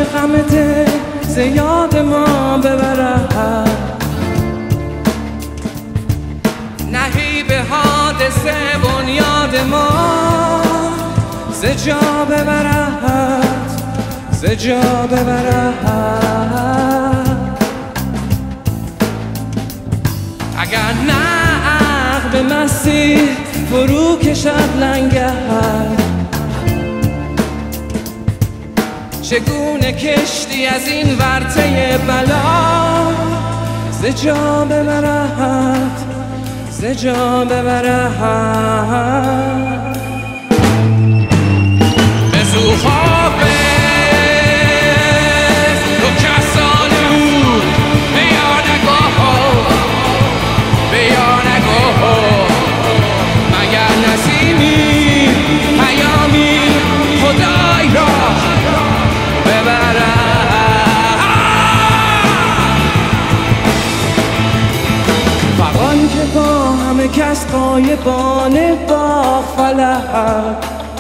غم دل زیاد ما ببرد، نهی به حادثه بنیاد ما زجا ببرد، زجا ببرد. اگر نه عقل به مسیح فرو کشد لنگر، چگونه کشتی از این ورطه بلا زجا ببرد، زجا ببرد. بزو حافظ رو کسانو بیا نگاه، بیا نگاه، مگر نسیمی پیامی خدای را ببرد. فغان که با همه کس غایبان با فلک،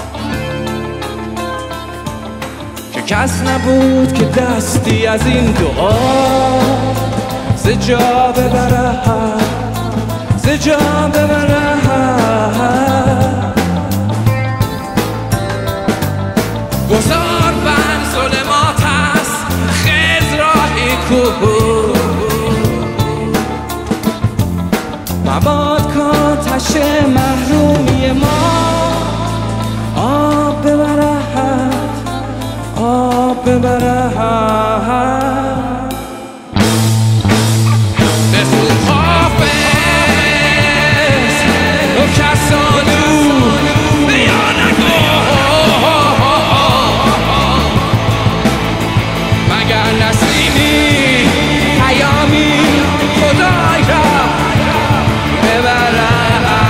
که کس نبود که دستی از این دعا زجا ببرد، زجا ببرد. گذار بر ظلمات است خضر راهی کو، مباد کاتش محرومی ما آب ببرد، آب ببرد. بزو حافظ رو کسانو بیا نگاه، مگر نسیمی پیامی خدای را ببرد.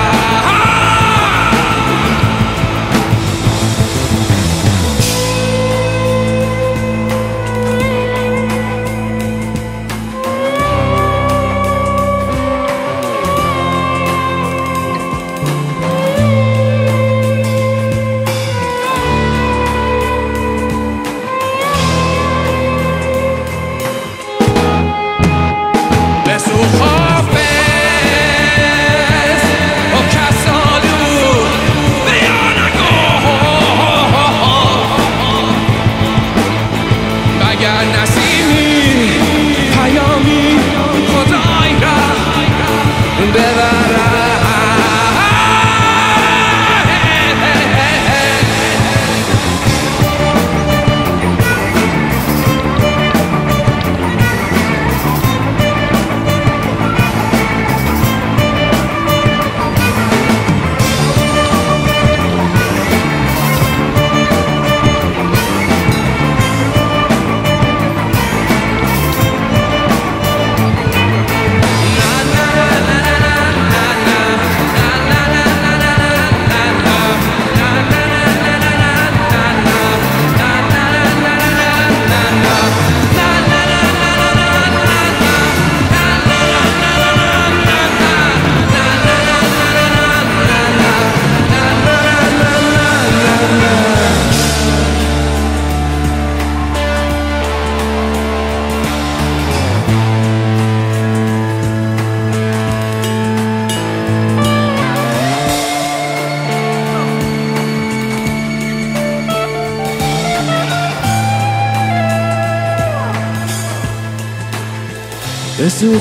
بزو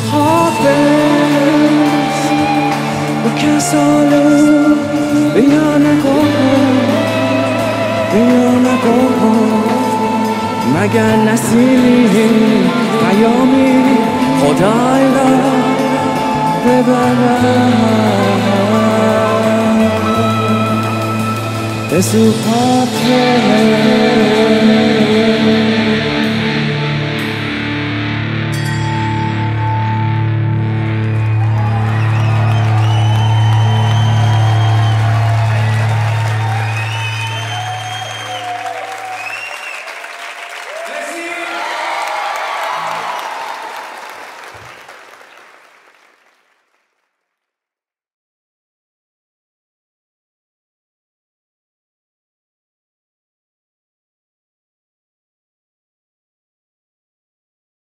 حافظ رو کسانو بیا نگاه، بیا نگاه، مگر نسیمی پیامی خدای را ببرد. بزو حافظ